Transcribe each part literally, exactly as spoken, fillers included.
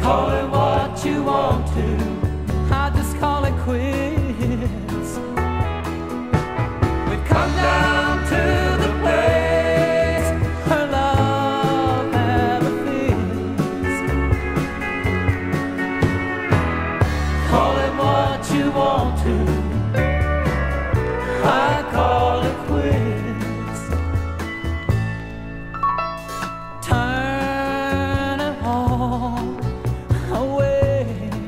Call it what you want to, I just call it quits. We've come down to the place where love never fits. Call it what you want to, I call it quits. Turn it all away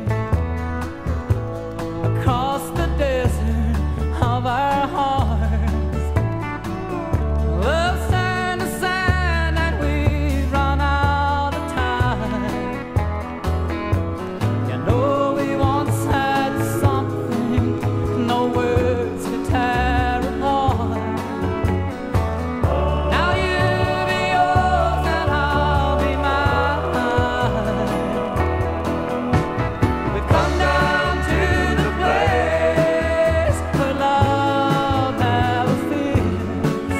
across the desert of our hearts. Love sand to sand and we've run out of time. You know we once had something no words could tear apart. Now you be yours and I'll be mine. We've come down to the place where love never fits.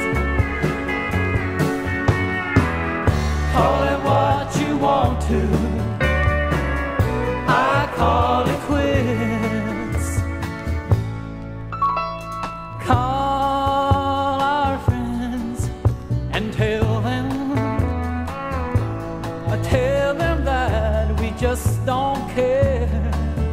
Call it what you want to, I call it quits. Call our friends and tell them, tell them that we just don't care.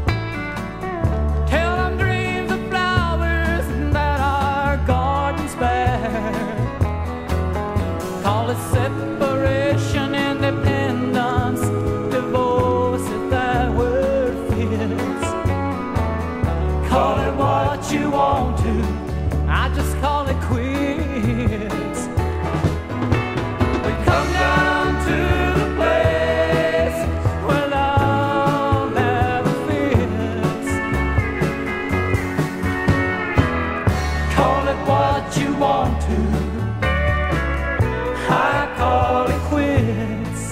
Tell them dreams of flowers that our gardens bear. Call it separation, independence, divorce, if that word fits. Call it what you want to, I just call it quits. We come down to the place where love never fits. Call it what you want to, I call it quits.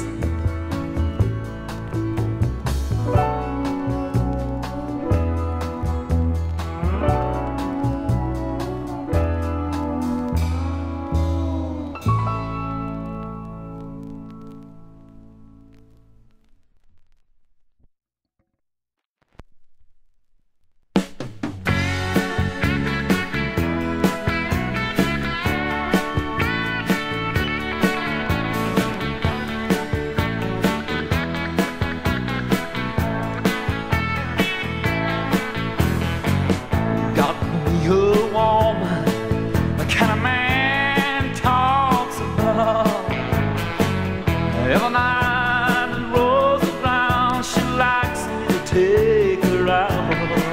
Got me a woman, the kind of man talks about. Every night it rolls around, she likes me to take her out.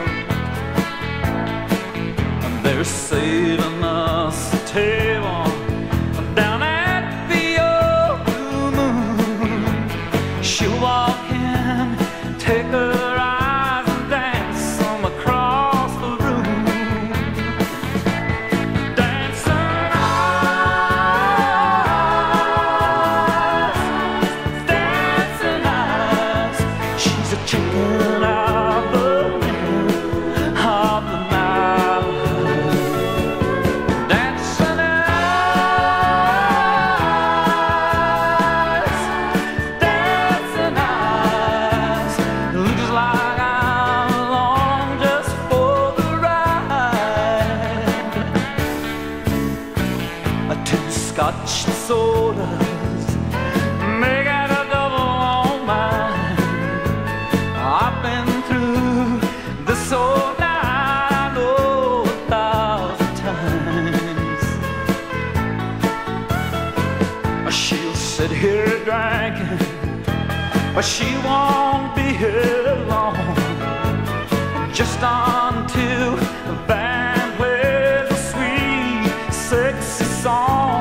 And they're saving us a table down at the old Blue Moon. She'll walk in, take her eyes and dance them across the room. Dancing eyes, dancing eyes. She's a chicken of the wind of the night. Dancing eyes, dancing eyes. Looks like I'm along just for the ride. A two scotch sodas, make it a double on mine. I've been through this whole night, I know a thousand times. She'll sit here drinking, but she won't be here long. Just until the band plays a sweet, sexy song.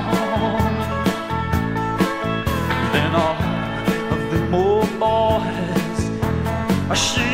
Then all of them old boys, she